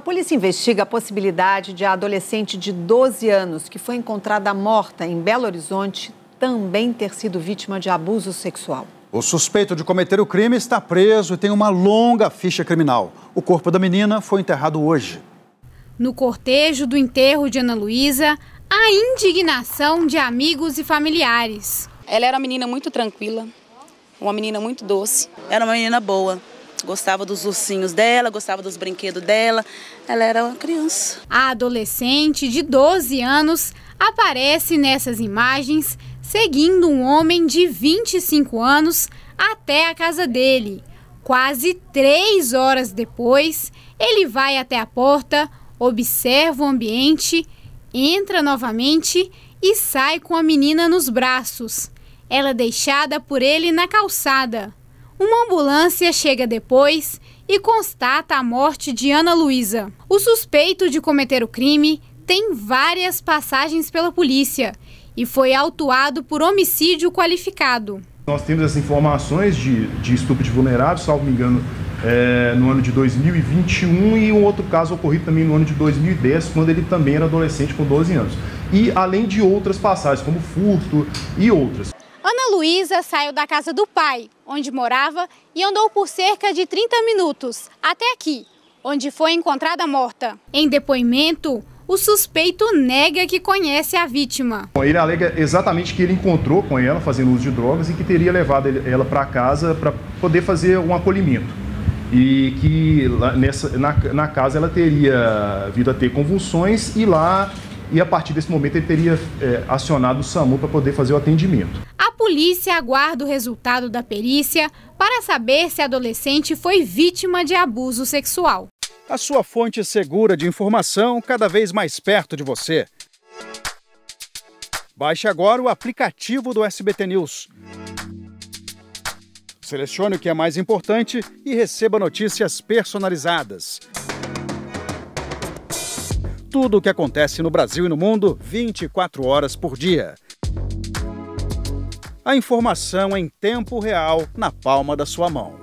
A polícia investiga a possibilidade de a adolescente de 12 anos, que foi encontrada morta em Belo Horizonte, também ter sido vítima de abuso sexual. O suspeito de cometer o crime está preso e tem uma longa ficha criminal. O corpo da menina foi enterrado hoje. No cortejo do enterro de Ana Luísa, a indignação de amigos e familiares. Ela era uma menina muito tranquila, uma menina muito doce. Era uma menina boa. Gostava dos ursinhos dela, gostava dos brinquedos dela. Ela era uma criança. A adolescente de 12 anos aparece nessas imagens seguindo um homem de 25 anos até a casa dele. Quase 3 horas depois, ele vai até a porta, observa o ambiente, entra novamente e sai com a menina nos braços. Ela é deixada por ele na calçada. Uma ambulância chega depois e constata a morte de Ana Luísa. O suspeito de cometer o crime tem várias passagens pela polícia e foi autuado por homicídio qualificado. Nós temos as informações de estupro de vulnerável, salvo me engano, no ano de 2021 e um outro caso ocorrido também no ano de 2010, quando ele também era adolescente com 12 anos. E além de outras passagens, como furto e outras. Ana Luísa saiu da casa do pai, onde morava, e andou por cerca de 30 minutos, até aqui, onde foi encontrada morta. Em depoimento, o suspeito nega que conhece a vítima. Ele alega exatamente que ele encontrou com ela fazendo uso de drogas e que teria levado ela para casa para poder fazer um acolhimento. E que na casa ela teria vindo a ter convulsões e a partir desse momento ele teria acionado o SAMU para poder fazer o atendimento. A polícia aguarda o resultado da perícia para saber se a adolescente foi vítima de abuso sexual. A sua fonte segura de informação cada vez mais perto de você. Baixe agora o aplicativo do SBT News. Selecione o que é mais importante e receba notícias personalizadas. Tudo o que acontece no Brasil e no mundo, 24 horas por dia. A informação em tempo real, na palma da sua mão.